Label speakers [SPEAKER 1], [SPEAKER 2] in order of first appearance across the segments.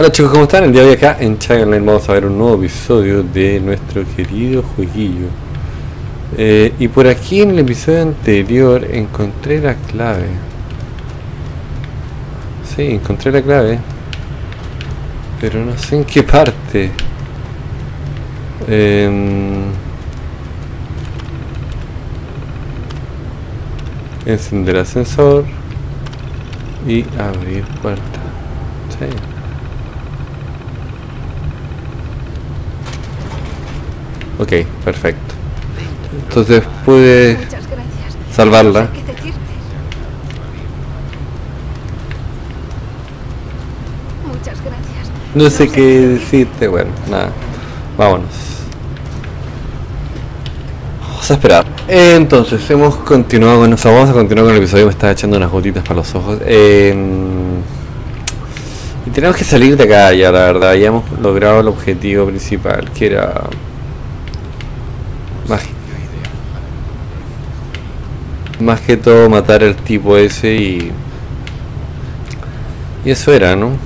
[SPEAKER 1] Hola chicos, ¿cómo están? El día de hoy acá en Chai Online vamos a ver un nuevo episodio de nuestro querido jueguillo. Y por aquí en el episodio anterior encontré la clave. Sí, encontré la clave, pero no sé en qué parte. Encender ascensor y abrir puerta. Sí. Ok, perfecto. Entonces pude salvarla.
[SPEAKER 2] No sé qué decirte. Muchas gracias.
[SPEAKER 1] No sé qué decirte. Bueno, nada. Vámonos. Vamos a esperar. Entonces hemos continuado con eso. Vamos a continuar con el episodio. Me estaba echando unas gotitas para los ojos. Y tenemos que salir de acá ya, la verdad. Ya hemos logrado el objetivo principal, que era más que todo matar al tipo ese y eso era, ¿no?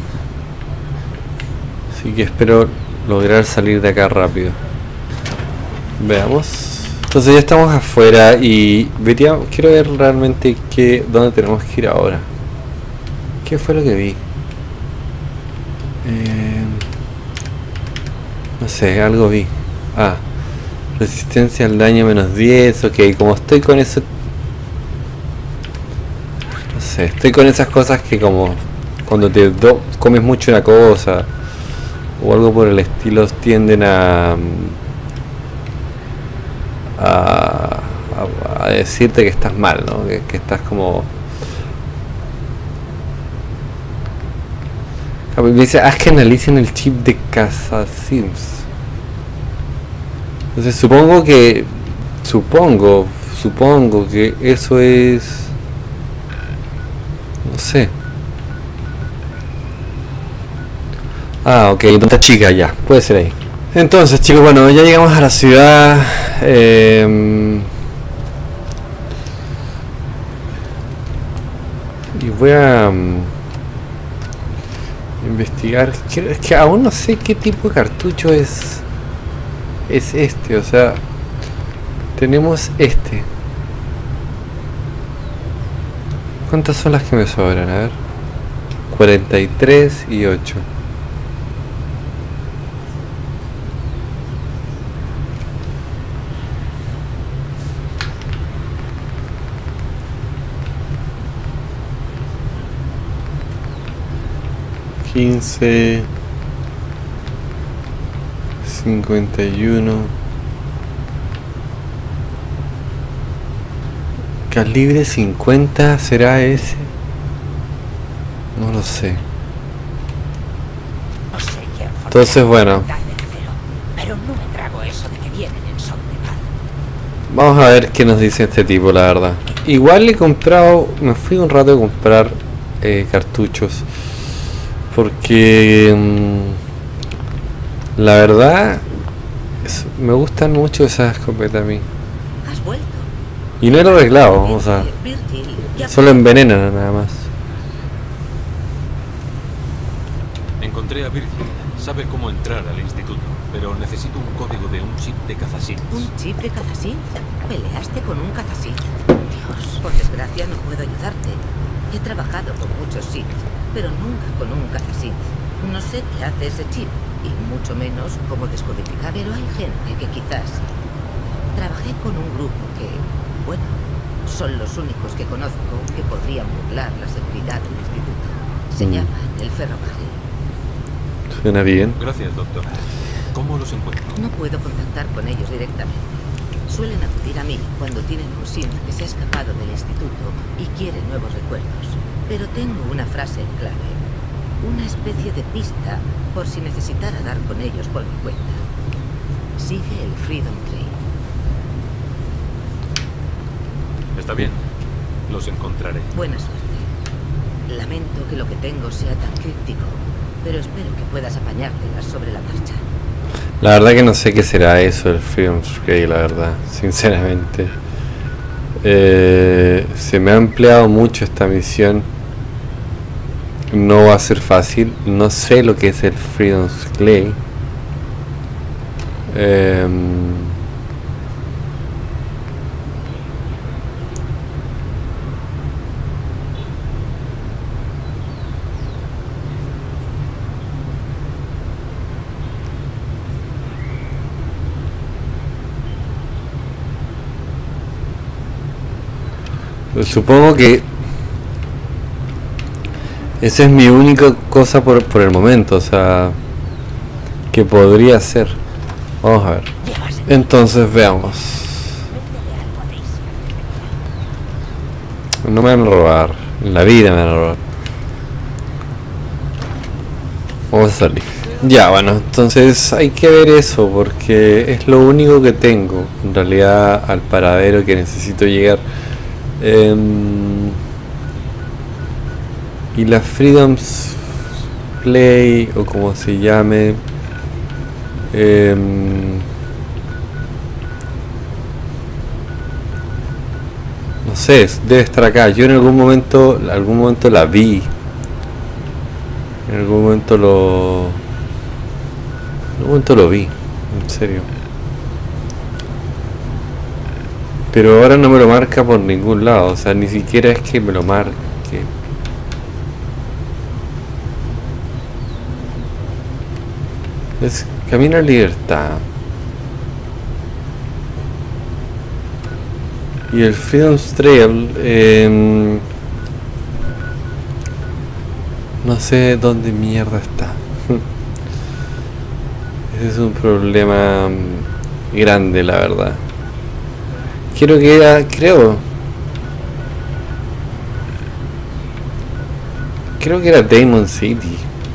[SPEAKER 1] Así que espero lograr salir de acá rápido. Veamos. Entonces ya estamos afuera y quiero ver realmente dónde tenemos que ir ahora. ¿Qué fue lo que vi? No sé, algo vi. Ah, resistencia al daño -10. Ok, como estoy con eso, no sé, estoy con esas cosas que como cuando comes mucho una cosa o algo por el estilo tienden a decirte que estás mal, ¿no? Que estás como... Me dice, haz que analicen el chip de CasaSims. Entonces supongo que eso es... no sé. Ah, ok, esta chica ya, puede ser ahí. Entonces chicos, bueno, ya llegamos a la ciudad. Y voy a investigar. Es que aún no sé qué tipo de cartucho es este, o sea, tenemos este. ¿Cuántas son las que me sobran? A ver, 43 y 8. $15, 51, calibre 50, ¿será ese? No lo sé.
[SPEAKER 3] No sé quién fue.
[SPEAKER 1] Entonces bueno,
[SPEAKER 3] Pero no me trago eso de que vienen en son de paz.
[SPEAKER 1] vamos a ver qué nos dice este tipo, la verdad. Igual he comprado, me fui un rato a comprar cartuchos, porque la verdad me gustan mucho esas escopetas a mí.
[SPEAKER 3] ¿Has vuelto?
[SPEAKER 1] Y no lo he arreglado, o sea,
[SPEAKER 3] Virgil, ya
[SPEAKER 1] solo envenenan nada más.
[SPEAKER 4] Encontré a Virgil. Sabe cómo entrar al instituto, pero necesito un código de un chip de CasaSims.
[SPEAKER 3] ¿Un chip de CasaSims? ¿Peleaste con un CasaSims? Dios, por desgracia no puedo ayudarte. He trabajado con muchos SIMs, pero nunca con un CasaSims. No sé qué hace ese chip, y mucho menos cómo descodificar. Pero hay gente que quizás... Trabajé con un grupo que, bueno, son los únicos que conozco que podrían burlar la seguridad del instituto. Se llaman el ferrocarril.
[SPEAKER 1] Suena bien.
[SPEAKER 4] Gracias, doctor. ¿Cómo los encuentro?
[SPEAKER 3] No puedo contactar con ellos directamente. Suelen acudir a mí cuando tienen un SIM que se ha escapado del instituto y quiere nuevos recuerdos. Pero tengo una frase en clave. Una especie de pista por si necesitara dar con ellos por mi cuenta. Sigue el Freedom Train.
[SPEAKER 4] Está bien. Los encontraré.
[SPEAKER 3] Buena suerte. Lamento que lo que tengo sea tan críptico, pero espero que puedas apañártelas sobre la marcha.
[SPEAKER 1] La verdad que no sé qué será eso el Freedom Train, la verdad, sinceramente. Se me ha empleado mucho esta misión no va a ser fácil. No sé lo que es el Freedom's Clay. Supongo que esa es mi única cosa por el momento, o sea, que podría ser. Vamos a ver. Entonces veamos. No me van a robar, en la vida me van a robar. Vamos a salir. Ya, bueno, entonces hay que ver eso porque es lo único que tengo en realidad al paradero que necesito llegar. Y la Freedom's Play o como se llame, no sé, debe estar acá. Yo en algún momento la vi, en algún momento lo vi, en serio. Pero ahora no me lo marca por ningún lado, o sea, ni siquiera es que me lo marque. Es Camino a Libertad. Y el Freedom's Trail, no sé dónde mierda está. Ese es un problema grande, la verdad. Creo que era Diamond City.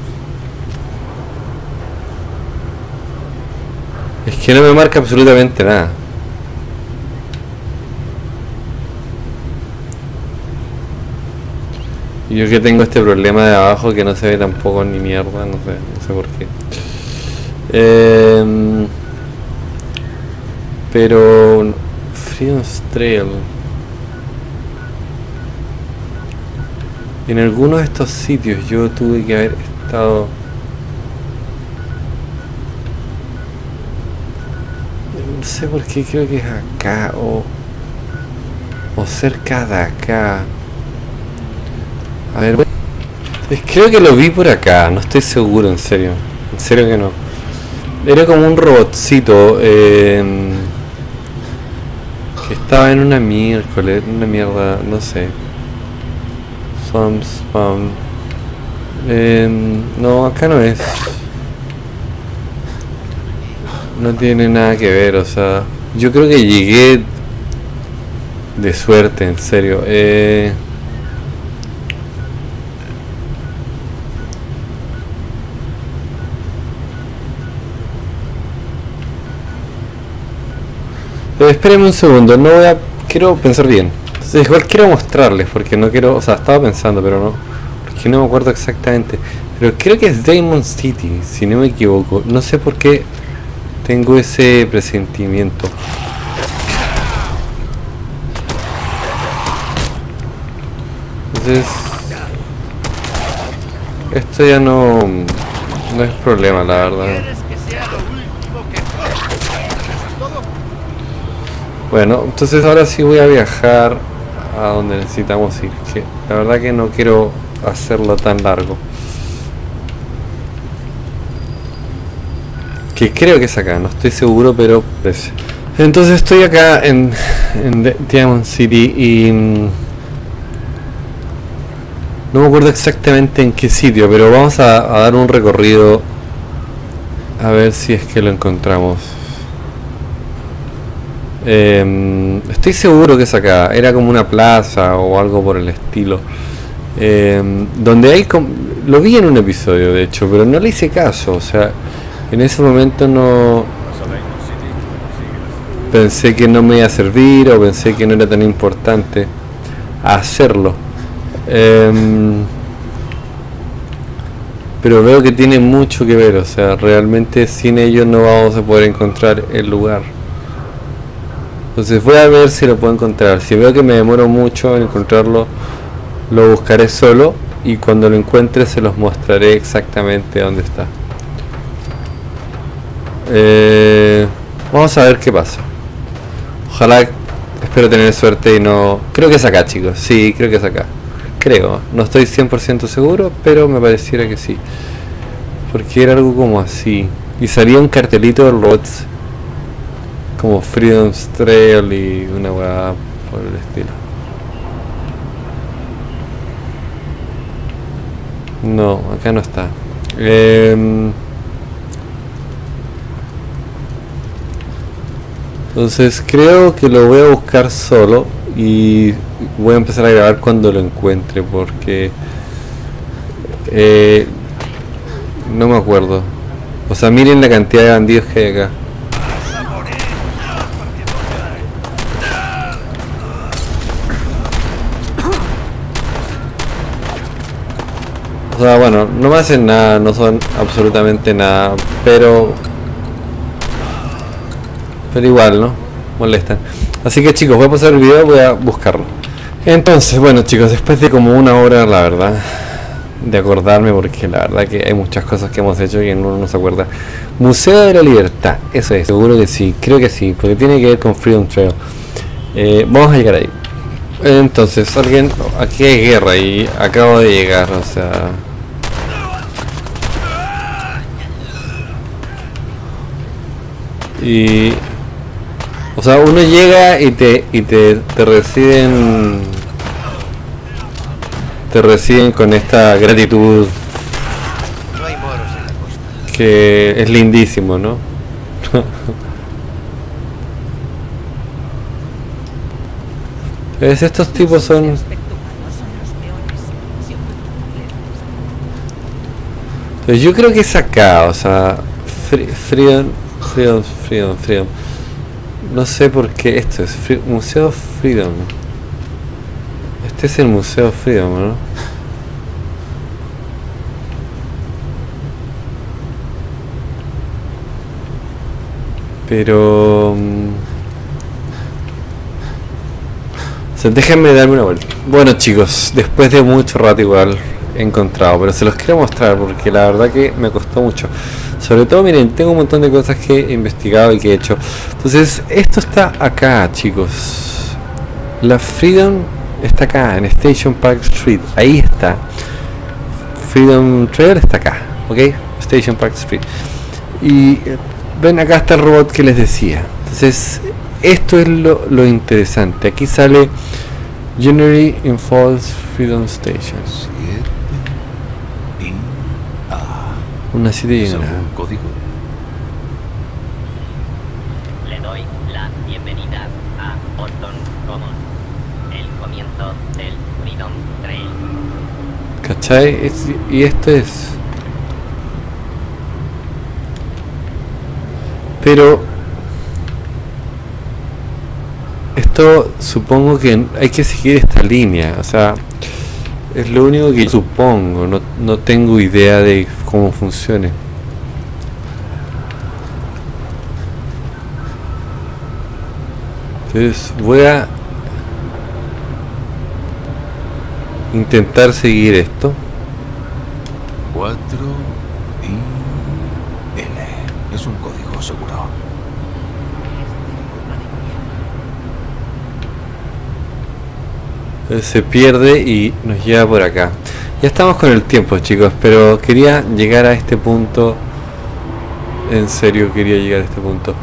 [SPEAKER 1] Es que no me marca absolutamente nada. Y yo que tengo este problema de abajo que no se ve tampoco ni mierda, no sé por qué. Pero Freedom's Trail, en alguno de estos sitios yo tuve que haber estado. No sé por qué, creo que es acá o cerca de acá. A ver, creo que lo vi por acá, no estoy seguro, en serio que no. Era como un robotcito que estaba en una mierda, no sé. Spam. No, acá no es. No tiene nada que ver, o sea, yo creo que llegué de suerte, en serio. Espérenme un segundo, quiero pensar bien. Entonces, igual quiero mostrarles porque no quiero, o sea, estaba pensando, pero no, porque no me acuerdo exactamente. Pero creo que es Diamond City, si no me equivoco. No sé por qué tengo ese presentimiento. Entonces, esto ya no es problema, la verdad. Bueno, entonces ahora sí voy a viajar a donde necesitamos ir, que la verdad que no quiero hacerlo tan largo. Que creo que es acá, no estoy seguro, pero pues. Entonces estoy acá en Diamond City y no me acuerdo exactamente en qué sitio, pero vamos a dar un recorrido a ver si es que lo encontramos. Estoy seguro que es acá, era como una plaza o algo por el estilo, donde hay lo vi en un episodio de hecho, pero no le hice caso, o sea, en ese momento no pensé que no me iba a servir o pensé que no era tan importante hacerlo, pero veo que tiene mucho que ver, o sea, realmente sin ellos no vamos a poder encontrar el lugar. Entonces voy a ver si lo puedo encontrar. Si veo que me demoro mucho en encontrarlo, lo buscaré solo. y cuando lo encuentre se los mostraré exactamente dónde está. Vamos a ver qué pasa. Ojalá, espero tener suerte y no... Creo que es acá, chicos. Sí, creo que es acá. Creo, no estoy 100% seguro, pero me pareciera que sí. Porque era algo como así. Y salía un cartelito de robots como Freedom's Trail y una hueá por el estilo. No, acá no está. Entonces creo que lo voy a buscar solo y voy a empezar a grabar cuando lo encuentre porque no me acuerdo. O sea, miren la cantidad de bandidos que hay acá. O sea, bueno, no me hacen nada, no son absolutamente nada, pero igual, ¿no? Molestan. Así que chicos, voy a pasar el video, voy a buscarlo. Entonces, bueno chicos, después de como una hora, la verdad, de acordarme, porque la verdad que hay muchas cosas que hemos hecho que uno no se acuerda. Museo de la Libertad, eso es, seguro que sí, creo que sí, porque tiene que ver con Freedom Trail. Vamos a llegar ahí. Entonces, alguien... Aquí hay guerra y acabo de llegar, o sea... Y... O sea, uno llega y te reciben... Te reciben con esta gratitud
[SPEAKER 5] No hay moros en la costa.
[SPEAKER 1] que es lindísimo, ¿no? Estos tipos son... Pues yo creo que es acá, o sea... Freedom. No sé por qué esto es Museo Freedom. Este es el Museo Freedom, ¿no? Pero... o sea, déjenme darme una vuelta. Bueno chicos, después de mucho rato igual he encontrado, pero se los quiero mostrar porque la verdad que me costó mucho. Sobre todo, miren, tengo un montón de cosas que he investigado y que he hecho. Entonces, esto está acá, chicos. La Freedom está acá, en Station Park Street. Ahí está. Freedom Trail está acá, ¿ok? Station Park Street. Y ven, acá está el robot que les decía. Entonces, esto es lo interesante. Aquí sale January in Falls Freedom Station. Una 7 y una.
[SPEAKER 4] ¿Algún código?
[SPEAKER 6] Le doy la bienvenida a Bolton Common, el comienzo del Freedom Trail.
[SPEAKER 1] ¿Cachai? Y esto es... Pero... Esto supongo que hay que seguir esta línea, o sea... Es lo único que supongo, no tengo idea de cómo funcione. Entonces voy a intentar seguir esto.
[SPEAKER 4] 4 y L. Es un código seguro.
[SPEAKER 1] Se pierde y nos lleva por acá. Ya estamos con el tiempo chicos, pero quería llegar a este punto. En serio quería llegar a este punto.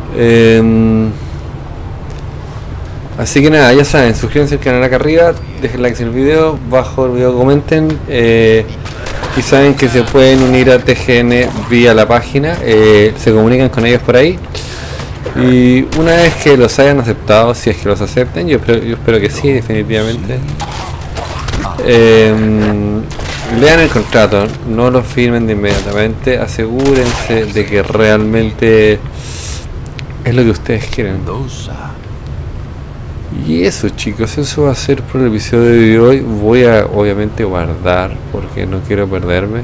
[SPEAKER 1] Así que nada, ya saben, suscríbanse al canal acá arriba, dejen like en el video, bajo el video comenten, y saben que se pueden unir a TGN vía la página, se comunican con ellos por ahí. Y una vez que los hayan aceptado, si es que los acepten, yo espero que sí, definitivamente, lean el contrato, no lo firmen de inmediatamente, asegúrense de que realmente es lo que ustedes quieren. Y eso chicos, eso va a ser por el episodio de hoy. Voy a obviamente guardar porque no quiero perderme.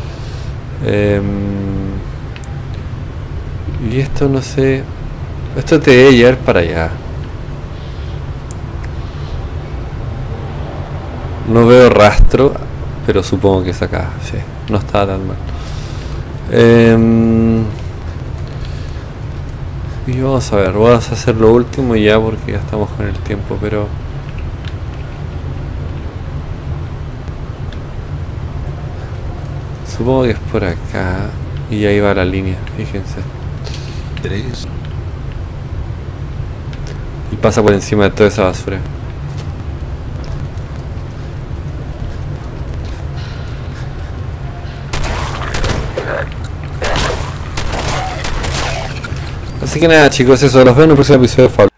[SPEAKER 1] Y esto no sé. Esto te debe llevar para allá. No veo rastro. pero supongo que es acá, sí, no está tan mal. Y vamos a ver, vamos a hacer lo último ya porque ya estamos con el tiempo, pero supongo que es por acá y ahí va la línea, fíjense.
[SPEAKER 4] 3.
[SPEAKER 1] Y pasa por encima de toda esa basura. Así que nada chicos, eso, los veo en el próximo episodio de Fallout.